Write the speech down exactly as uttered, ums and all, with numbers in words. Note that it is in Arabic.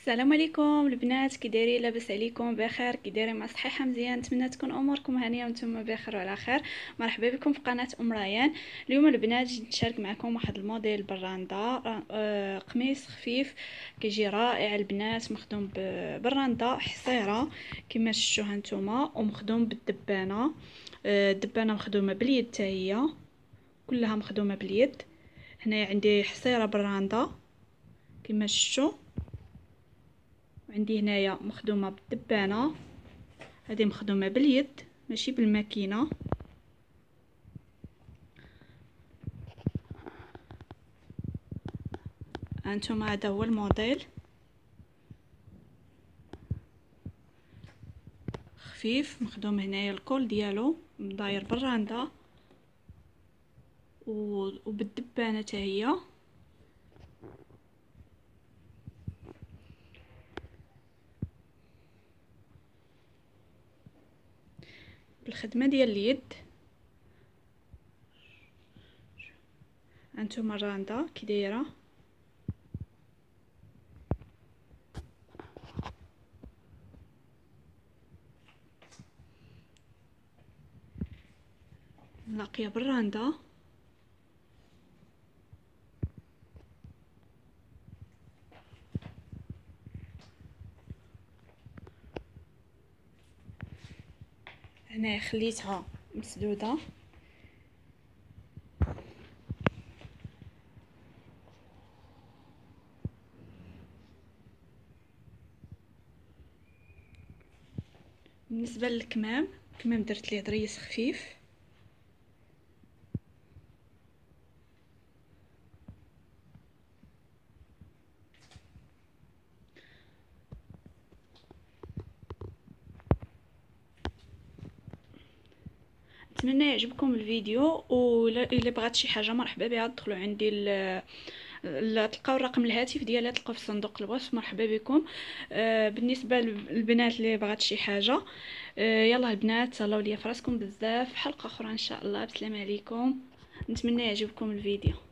السلام عليكم البنات، كي دايرين؟ لاباس عليكم؟ بخير؟ كي دايرين؟ مع صحيحه مزيان؟ نتمنى تكون اموركم هانيه وانتم بخير وعلى خير. مرحبا بكم في قناه ام ريان. اليوم البنات جيت نشارك معكم واحد الموديل بالراندا، آه قميص خفيف كيجي رائع البنات، مخدوم بالراندا حصيره كما شفتوا هانتوما، ومخدوم بالدبانه. آه الدبانه مخدومه باليد حتى هي، كلها مخدومه باليد. هنا عندي حصيره بالراندا كما شفتوا، عندي هنايا مخدومه بالدبانه، هذه مخدومه باليد ماشي بالماكينه. هانتوما هذا هو الموديل، خفيف مخدوم هنايا الكول ديالو داير بالراندا وبالدبانه حتى هي. بالخدمه ديال اليد. هانتوما الراندا كي دايره، لاقيه بالراندا. هنا خليتها مسدوده، بالنسبه للكمام، كمام درت ليه ضريس خفيف. نتمنى يعجبكم الفيديو، والا بغات شي حاجه مرحبا بها تدخلوا عندي ل... ل... تلقاو الرقم الهاتف ديالها، تلقاو في صندوق الوصف. مرحبا بكم. آه بالنسبه للبنات اللي بغات شي حاجه، آه يلا البنات تهلاو ليا فراسكم بزاف. حلقه اخرى ان شاء الله. بسلام عليكم، نتمنى يعجبكم الفيديو.